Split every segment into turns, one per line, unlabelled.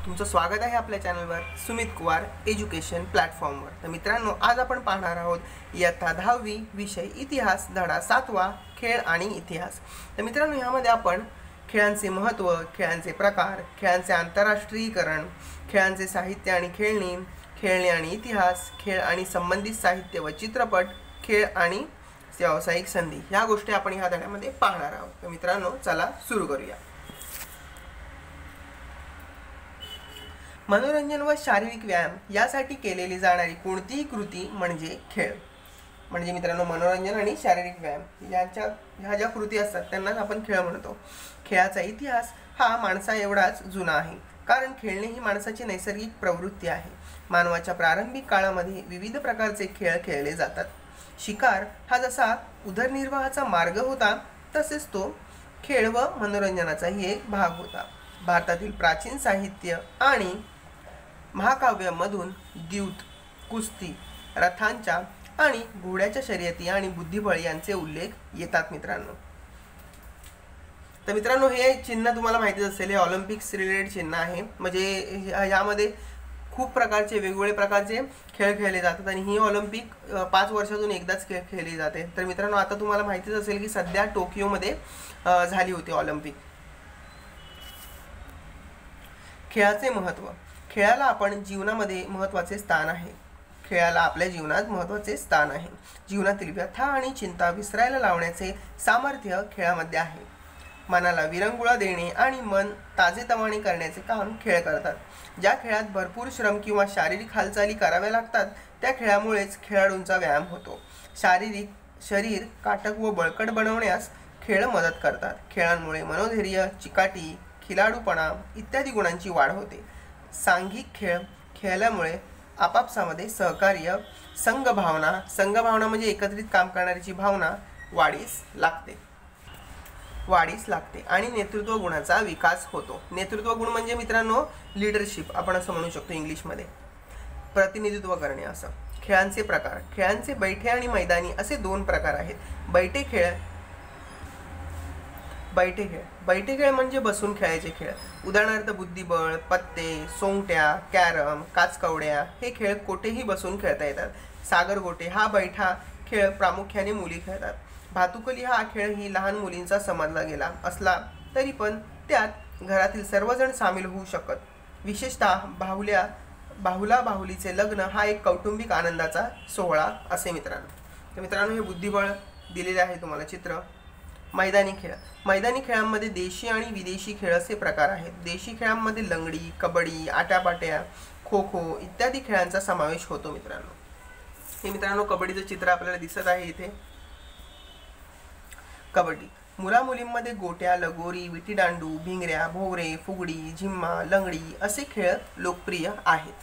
तुमचं स्वागत आहे आपल्या चॅनलवर सुमित कुमार एज्युकेशन प्लॅटफॉर्मवर। तर मित्रांनो, आज आपण पाहणार आहोत इयत्ता 10वी विषय इतिहास धडा 7वा खेळ आणि इतिहास। तर मित्रांनो, यामध्ये आपण खेळांचे महत्त्व, खेळांचे प्रकार, खेळांचे आंतरराष्ट्रीयकरण, खेळांचे साहित्य आणि खेळणी, खेळणे आणि इतिहास, खेळ आणि संबंधित साहित्य व चित्रपट, खेळ आणि व्यावसायिक संधी या गोष्टी आपण ह्या धड्यामध्ये पाहणार आहोत। तर मित्रांनो, चला सुरू करूया। मनोरंजन व शारीरिक व्यायाम यासाठी केलेली जाणारी कोणतीही कृती म्हणजे खेळ। म्हणजे मित्रांनो, मनोरंजन आणि शारीरिक व्यायाम ह्या ज्या कृती असतात त्यांनाच आपण खेळ म्हणतो। खेळाचा इतिहास हा माणसा एवढाच जुना आहे, कारण खेळणे ही माणसाची नैसर्गिक प्रवृत्ती आहे। मानवाच्या प्रारंभिक काळामध्ये विविध प्रकारचे खेळ खेळले जातात। शिकार हा जसा उदरनिर्वाहाचा मार्ग होता, तसेच तो खेळ व मनोरंजनाचाही एक भाग होता। भारतातील प्राचीन साहित्य आणि महाकाव्यामधून द्यूत, कुस्ती, रथांच्या आणि घोड्याच्या शर्यती आणि बुद्धिबळ यांचे उल्लेख येतात मित्रांनो। तर मित्रांनो, हे चिन्ह तुम्हाला माहितीच असेल, हे ऑलिम्पिक्स रिलेटेड चिन्ह आहे। म्हणजे यामध्ये खूप प्रकारचे वेगवेगळे प्रकारचे खेळ खेळले जातात आणि ही ऑलिम्पिक 5 वर्षातून एकदाच खेळली जाते। तर मित्रांनो, आता तुम्हाला माहितीच असेल की सध्या टोकियोमध्ये झाली होती ऑलिम्पिक। खेळाचे महत्त्व। खेळाला आपण जीवनामध्ये महत्त्वाचे स्थान आहे। खेळाला आपल्या जीवनात महत्त्वाचे स्थान आहे। जीवनातील व्यथा आणि चिंता विसरायला लावण्याचे सामर्थ्य खेळामध्ये आहे। मनाला विरंगुळा देणे आणि मन ताजेतवाने करण्याचे काम खेळ करतात। ज्या खेळात भरपूर श्रम किंवा शारीरिक हालचाली कराव्या लागतात, त्या खेळामुळेच खेळाडूंचा व्यायाम होतो। शरीर काटक व बळकट बनवण्यास खेळ मदत करतात। खेळांमुळे मनोधैर्य, चिकाटी, खिलाडूपणा इत्यादी गुणांची वाढ होते। सांघिक खेळ खेळल्यामुळे आपापसामध्ये सहकार्य, संघभावना म्हणजे एकत्रित काम करण्याची भावना वाढीस लागते आणि नेतृत्व गुणाचा विकास होतो। नेतृत्व गुण म्हणजे मित्रांनो लीडरशिप आपण असं म्हणू शकतो इंग्लिशमध्ये, प्रतिनिधित्व करणे असं। खेळांचे प्रकार। खेळांचे बैठे आणि मैदानी असे 2 प्रकार आहेत। बैठे खेळ म्हणजे बसून खेळायचे खेळ। उदाहरणार्थ बुद्धिबळ, पत्ते, सोंगट्या, कॅरम, काचकवड्या हे खेळ कोठेही बसून खेळता येतात। सागरगोटे हा बैठा खेळ प्रामुख्याने मुली खेळतात। भातुकली हा खेळ ही लहान मुलींचा समजला गेला असला तरी पण त्यात घरातील सर्वजण सामील होऊ शकत। विशेषतः बाहुला बाहुलीचे लग्न हा एक कौटुंबिक आनंदाचा सोहळा असे मित्रांनो। तर मित्रांनो, हे बुद्धिबळ दिलेले आहे तुम्हाला चित्र। मैदानी खेळ। मैदानी खेळांमध्ये देशी आणि विदेशी खेळ असे प्रकार आहेत। देशी खेळांमध्ये लंगडी, कबड्डी, आट्यापाट्या, खो खो इत्यादी खेळांचा समावेश होतो मित्रांनो। हे मित्रांनो, कबड्डीचं चित्र आपल्याला दिसत आहे इथे। कबड्डी मुला मुलींमध्ये गोट्या, लगोरी, विटीदांडू, भिंगऱ्या, भोवरे, फुगडी, झिम्मा, लंगडी असे खेळ लोकप्रिय आहेत।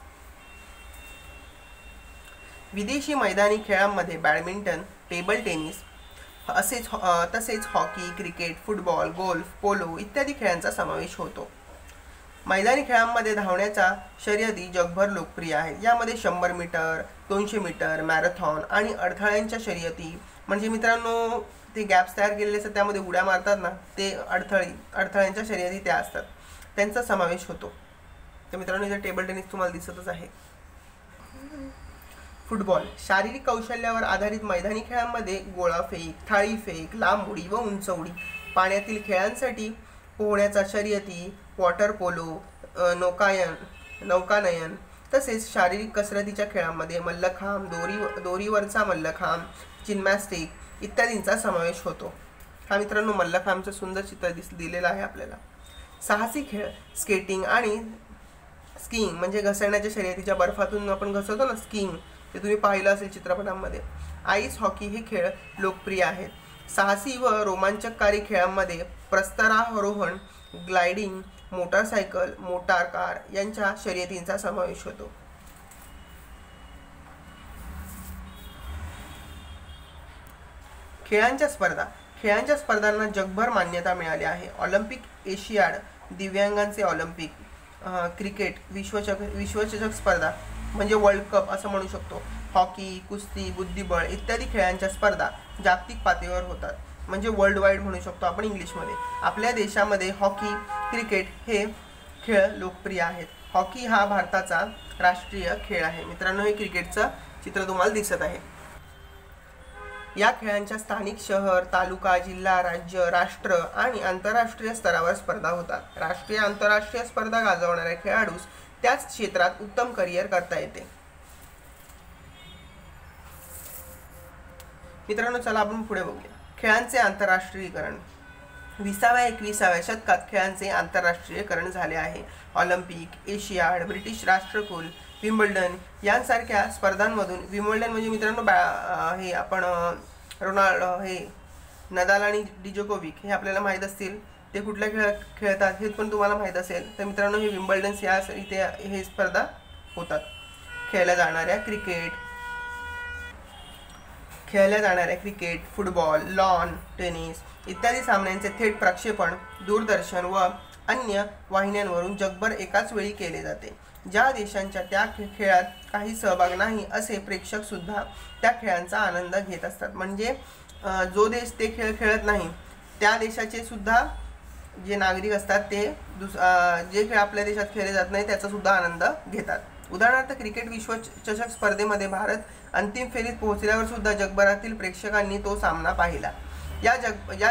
विदेशी मैदानी खेळांमध्ये बॅडमिंटन, टेबल टेनिस तसेच hockey, cricket, football, golf, polo इत्यादी खेळांचा समावेश होतो। मैदानी खेळांमध्ये धावण्याच्या शर्यती जगभर लोकप्रिय आहेत। यामध्ये 100 मीटर, 200 मीटर, मॅरेथॉन आणि अडथळ्यांच्या शर्यती म्हणजे मित्रांनो ते गॅप्स तयार केलेले असतात, त्यामध्ये उड्या मारतात ना, ते अडथळ्यांच्या शर्यती त्या असतात, त्यांचा समावेश होतो। तर मित्रांनो, इथे टेबल टेनिस तुम्हाला दिसतच आहे। फुटबॉल शारीरिक कौशल्यावर आधारित मैदानी खेळांमध्ये गोळाफेक, थाळीफेक, लांब उडी व उंच उडी, पाण्यातील खेळांसाठी पोहण्याचा शर्यती, वॉटर पोलो, नौकानयन तसेच शारीरिक कसरतीच्या खेळांमध्ये मल्लखांब, दोरीवरचा मल्लखांब, जिम्नॅस्टिक इत्यादींचा समावेश होतो। हा मित्रांनो मल्लखांबचं सुंदर चित्र दिलेलं आहे आपल्याला। साहसी खेळ स्केटिंग आणि स्कीइंग म्हणजे घसरण्याच्या शर्यतीच्या बर्फातून आपण घसरतो ना, स्कीइंग, ते तुम्ही पाहिलं असेल चित्रपटांमध्ये। आईस हॉकी हे खेळ लोकप्रिय आहेत। साहसी व रोमांचकारी खेळांमध्ये प्रस्तरारोहण, ग्लायडिंग, मोटारसायकल, मोटार कार यांच्या शर्यतींचा समावेश होतो। खेळांच्या स्पर्धांना जगभर मान्यता मिळाली आहे। ऑलिम्पिक, एशियाड, दिव्यांगांचे ऑलिम्पिक, क्रिकेट विश्वचषक स्पर्धा म्हणजे वर्ल्ड कप असं म्हणू शकतो। हॉकी, कुस्ती, बुद्धिबळ इत्यादी खेळांच्या स्पर्धा जागतिक पातळीवर होतात, म्हणजे वर्ल्ड वाईड म्हणू शकतो आपण इंग्लिशमध्ये। आपल्या देशामध्ये हॉकी, क्रिकेट हे खेळ लोकप्रिय आहेत. हॉकी हा भारताचा राष्ट्रीय खेळ आहे. मित्रांनो, हे क्रिकेटचं चित्र तुम्हाला दिसत आहे. या खेळांच्या स्थानिक शहर, तालुका, जिल्हा, राज्य, राष्ट्र आणि आंतरराष्ट्रीय स्तरावर स्पर्धा होतात. राष्ट्रीय आंतरराष्ट्रीय स्पर्धा गाजवणाऱ्या खेळाडूस त्याच क्षेत्रात उत्तम करिअर करता येते. मित्रांनो, चला आपण पुढे बघूया. खेळांचे आंतरराष्ट्रीयकरण. 20व्या-21व्या शतकात खेळांचे आंतरराष्ट्रीयकरण झाले आहे. ऑलिम्पिक, एशियाड, ब्रिटिश राष्ट्रकुल, विम्बल्डन यांसारख्या स्पर्धांमधून, विम्बल्डन म्हणजे मित्रांनो हे आपण हे नदाल आणि डिजोकोविक हे आपल्याला माहीत असतील, ते कुठल्या खेळतात हे पण तुम्हाला माहीत असेल. तर मित्रांनो, हे विम्बल्डन्स या इथे हे स्पर्धा होतात. खेळल्या जाणाऱ्या क्रिकेट, फुटबॉल, लॉन टेनिस इत्यादी सामन्यांचे थेट प्रक्षेपण दूरदर्शन व अन्य वाहिन्यांवरून जगभर एकाच वेळी केले जाते. ज्या देशांच्या त्या खेळात काही सहभाग नाही असे प्रेक्षक सुद्धा त्या खेळांचा आनंद घेत असतात. म्हणजे जो देश ते खेळ खेळत नाही त्या देशाचे सुद्धा जे नागरिक असतात ते जे खेळ आपल्या देशात खेळले जात नाही त्याचा सुद्धा आनंद घेतात. उदाहरणार्थ, क्रिकेट विश्वचषक स्पर्धेमध्ये भारत अंतिम फेरीत पोहोचल्यावर सुद्धा जगभरातील प्रेक्षकांनी तो सामना पाहिला. या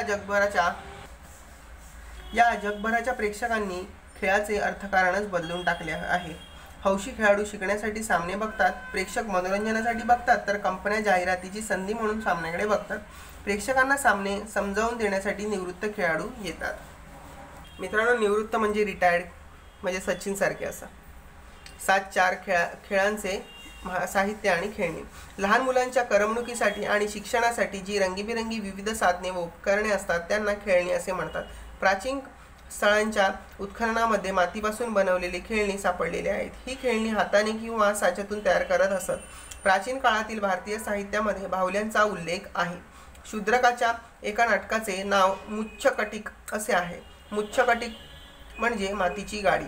जगभराच्या प्रेक्षकांनी खेळाचे अर्थकारणच बदलून टाकले आहे. हौशी खेळाडू शिकण्यासाठी सामने बघतात, प्रेक्षक मनोरंजनासाठी बघतात, तर कंपन्या जाहिरातीची संधी म्हणून सामन्याकडे बघतात. प्रेक्षकांना सामने समजावून देण्यासाठी निवृत्त खेळाडू येतात. मित्रांनो, निवृत्त म्हणजे रिटायर्ड, म्हणजे सचिन सारखे असं. 7-4 खेळांचे साहित्य आणि खेळणी. लहान मुलांच्या करमणुकीसाठी आणि शिक्षणासाठी जी रंगीबेरंगी विविध साधने व उपकरणे असतात त्यांना खेळणी असे म्हणतात. प्राचीन स्थळांच्या उत्खननामध्ये मातीपासून बनवलेली खेळणी सापडलेली आहेत. ही खेळणी हाताने किंवा साच्यातून तयार करत असत. प्राचीन काळातील भारतीय साहित्यामध्ये बाहुल्यांचा उल्लेख आहे. शूद्रकाच्या एका नाटकाचे नाव मुच्छकटिक असे आहे. मुच्छकटिक म्हणजे मातीची गाडी.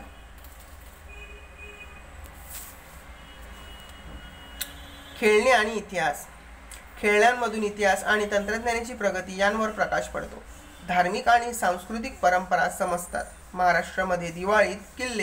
खेळणे आणि इतिहास. खेळण्यांमधून इतिहास आणि तंत्रज्ञानाची प्रगती यांवर प्रकाश पडतो. धार्मिक आणि सांस्कृतिक परंपरा समजतात. महाराष्ट्रामध्ये दिवाळीत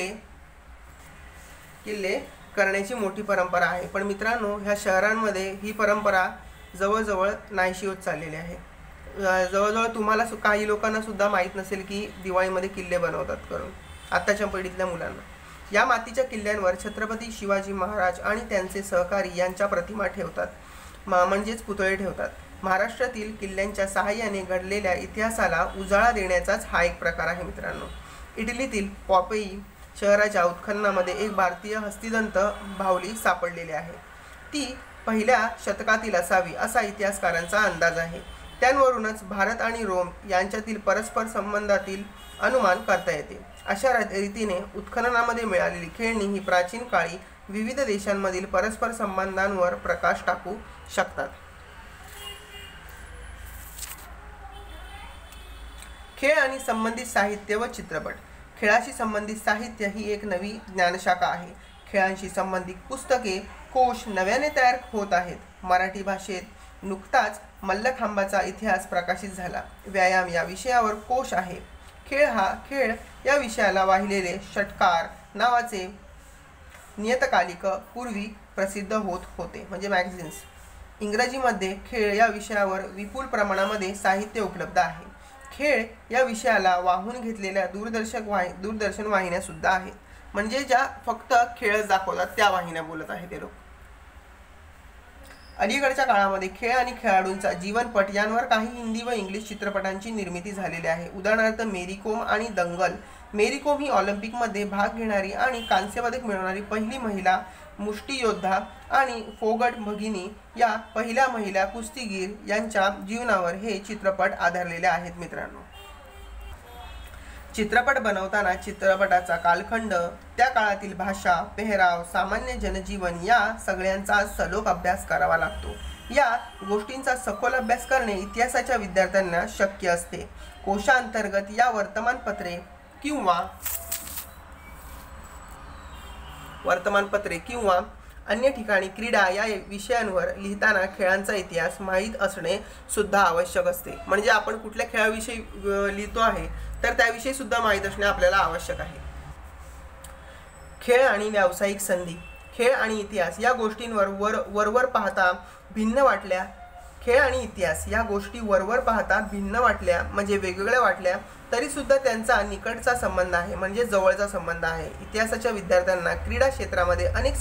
किल्ले करण्याची मोठी परंपरा आहे. पण मित्रांनो, ह्या शहरांमध्ये ही परंपरा जवळजवळ नाहीशी होत चाललेली आहे. जवळजवळ तुम्हाला काही लोकांना सुद्धा माहीत नसेल की दिवाळीमध्ये किल्ले बनवतात करून, आत्ताच्या पिढीतल्या मुलांना. या मातीच्या किल्ल्यांवर छत्रपती शिवाजी महाराज आणि त्यांचे सहकारी यांच्या प्रतिमा ठेवतात, म्हणजेच पुतळे ठेवतात. महाराष्ट्रातील किल्ल्यांच्या सहाय्याने घडलेल्या इतिहासाला उजाळा देण्याचाच हा एक प्रकार आहे. मित्रांनो, इटलीतील पॉपेई शहराच्या उत्खननामध्ये एक भारतीय हस्तिदंत बाहुली सापडलेली आहे. ती 1ल्या शतकातील असावी असा इतिहासकारांचा अंदाज आहे. त्यावरूनच भारत आणि रोम यांच्यातील परस्पर संबंधातील अनुमान करता येते. अशा रीतीने उत्खननामध्ये मिळालेली खेळणी ही प्राचीन काळी विविध देशांमधील परस्पर संबंधांवर प्रकाश टाकू शकतात. खेळ आणि संबंधित साहित्य व चित्रपट. खेळाशी संबंधित साहित्य ही एक नवी ज्ञानशाखा आहे. खेळांशी संबंधित पुस्तके, कोश नव्याने तयार होत आहेत. मराठी भाषेत नुकताच मल्लखांबाचा इतिहास प्रकाशित झाला. व्यायाम या विषयावर कोश आहे. खेळ या विषयाला वाहिलेले षटकार नावाचे नियतकालिक पूर्वी प्रसिद्ध होत होते, म्हणजे मॅगझिन्स. इंग्रजीमध्ये खेळ या विषयावर विपुल प्रमाणामध्ये साहित्य उपलब्ध आहे. खेळ या विषयाला वाहून घेतलेल्या दूरदर्शन वाहिन्या सुद्धा आहेत. म्हणजे ज्या फक्त खेळच दाखवतात त्या वाहिन्या बोलत आहे ते लोक. अलीकडच्या काळामध्ये खेळ आणि खेळाडूंचा जीवनपट यांवर काही हिंदी व इंग्लिश चित्रपटांची निर्मिती झालेली आहे. उदाहरणार्थ मेरी कोम आणि दंगल. मेरी कोम ही ऑलिम्पिकमध्ये भाग घेणारी आणि कांस्यपदक मिळवणारी पहिली महिला मुष्टियोद्धा आणि फोगट भगिनी या पहिल्या महिला कुस्तीगीर यांच्या जीवनावर हे चित्रपट आधारलेले आहेत. मित्रांनो, चित्रपट बनवताना चित्रपटाचा कालखंड, त्या काळातील भाषा, पेहराव, सामान्य जनजीवन या सगळ्यांचा सलोख अभ्यास करावा लागतो. या गोष्टींचा सखोल अभ्यास करणे इतिहासाच्या विद्यार्थ्यांना शक्य असते. कोशांतर्गत या वर्तमानपत्रे किंवा अन्य ठिकाणी क्रीडा या विषयांवर लिहिताना खेळांचा इतिहास माहीत असणे सुद्धा आवश्यक असते. म्हणजे आपण कुठल्या खेळाविषयी लिहितो आहे तर त्याविषयी सुद्धा माहीत असणे आपल्याला आवश्यक आहे. खेळ आणि व्यावसायिक संधी. खेळ आणि इतिहास या गोष्टींवर वरवर पाहता भिन्न वाटल्या. खेळ आणि इतिहास या गोष्टी वरवर पाहता भिन्न वाटल्या म्हणजे वेगवेगळ्या वाटल्या तरी सुद्धा त्यांचा निकटचा संबंध आहे म्हणजे जवळचा संबंध आहे. इतिहासाच्या विद्यार्थ्यांना क्रीडा क्षेत्रामध्ये अनेक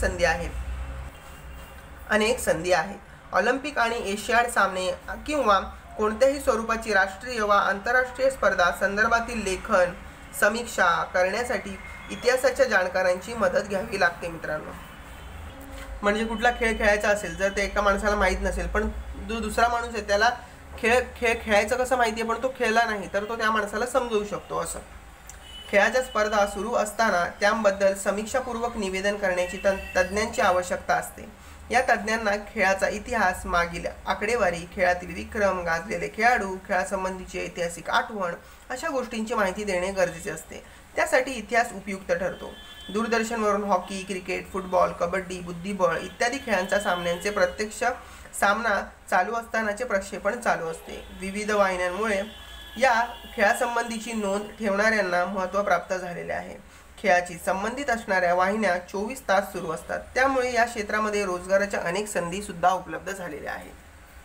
संधी आहेत. ऑलिम्पिक आणि एशियाड सामने किंवा कोणत्याही स्वरूपाची राष्ट्रीय वा आंतरराष्ट्रीय स्पर्धा संदर्भातील लेखन समीक्षा करण्यासाठी इतिहासाच्या जाणकारांची मदत घ्यावी लागते मित्रांनो. म्हणजे कुठला खेळ खेळायचा असेल जर ते एका माणसाला माहीत नसेल पण जो दुसरा माणूस आहे त्याला खेळ खेळायचं कसं माहिती आहे पण तो खेळला नाही तर तो त्या माणसाला समजवू शकतो. असं खेळाच्या स्पर्धा सुरू असताना त्याबद्दल समीक्षापूर्वक निवेदन करण्याची तज्ज्ञांची आवश्यकता असते. या तज्ज्ञांना खेळाचा इतिहास, मागील आकडेवारी, खेळातील विक्रम, गाजलेले खेळाडू, खेळासंबंधीची ऐतिहासिक आठवण अशा गोष्टींची माहिती देणे गरजेचे असते. त्यासाठी इतिहास उपयुक्त ठरतो. दूरदर्शनवरून हॉकी, क्रिकेट, फुटबॉल, कबड्डी, बुद्धिबळ इत्यादी खेळांच्या सामन्यांचे प्रत्यक्ष सामना चालू असतानाचे प्रक्षेपण चालू असते. विविध वाहिन्यांमुळे या खेळासंबंधीची नोंद ठेवणाऱ्यांना महत्त्व प्राप्त झालेले आहे. खेळाची संबंधित असणाऱ्या वाहिन्या 24 तास सुरू असतात. त्यामुळे या क्षेत्रामध्ये रोजगाराच्या अनेक संधी सुद्धा उपलब्ध झालेल्या आहेत.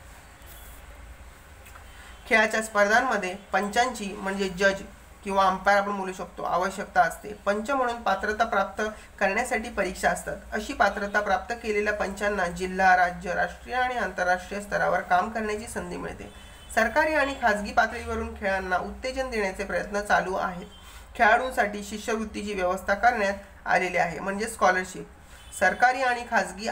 खेळाच्या स्पर्धांमध्ये पंचांची म्हणजे जज किंवा अंपायर आपण बोलू शकतो आवश्यकता असते. पंच म्हणून पात्रता प्राप्त करण्यासाठी परीक्षा असतात. अशी पात्रता प्राप्त केलेल्या पंचांना जिल्हा, राज्य, राष्ट्रीय आणि आंतरराष्ट्रीय स्तरावर काम करण्याची संधी मिळते. सरकारी आणि खाजगी पातळीवरून खेळांना उत्तेजन देण्याचे प्रयत्न चालू आहेत. खेळाडूंसाठी शिष्यवृत्तीची व्यवस्था करण्यात आलेली आहे म्हणजे स्कॉलरशिप. सरकारी आणि खाजगी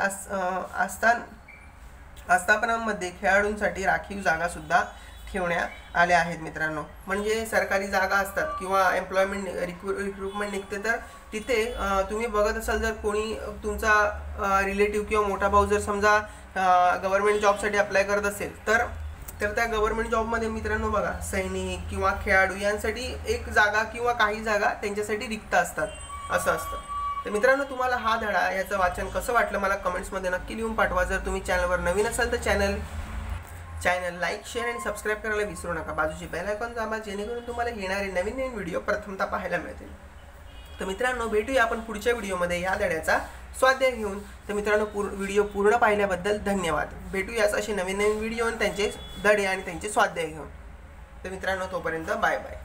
आस्थापनांमध्ये खेळाडूंसाठी राखीव जागा सुद्धा ठेवण्यात आल्या आहेत मित्रांनो. म्हणजे सरकारी जागा असतात किंवा एम्प्लॉयमेंट रिक्रुटमेंट निघते तर तिथे तुम्ही बघत असाल जर कोणी तुमचा रिलेटिव्ह किंवा मोठा भाऊ जर समजा गव्हर्नमेंट जॉबसाठी अप्लाय करत असेल तर त्या गव्हर्नमेंट जॉबमध्ये मित्रांनो बघा सैनिक किंवा खेळाडू यांसाठी एक जागा किंवा काही जागा त्यांच्यासाठी रिक्त असतात असं असतं. तर मित्रांनो तुम्हाला हा धडा याचं वाचन कसं वाटलं मला कमेंट्समध्ये नक्की लिहून पाठवा. जर तुम्ही चॅनलवर नवीन असाल तर चॅनल लाईक, शेअर आणि सबस्क्राईब करायला विसरू नका. बाजूची बेल आयकॉन दाबा जेणेकरून तुम्हाला येणारे नवीन व्हिडिओ प्रथमतः पाहायला मिळतील. तर मित्रांनो भेटूया आपण पुढच्या व्हिडिओमध्ये या धड्याचा स्वाध्याय घेऊन. तर मित्रांनो व्हिडिओ पूर्ण पाहिल्याबद्दल धन्यवाद. भेटूयाच असे नवीन व्हिडिओ आणि त्यांचे धडे आणि त्यांचे स्वाध्याय घेऊन. तर मित्रांनो तोपर्यंत बाय बाय.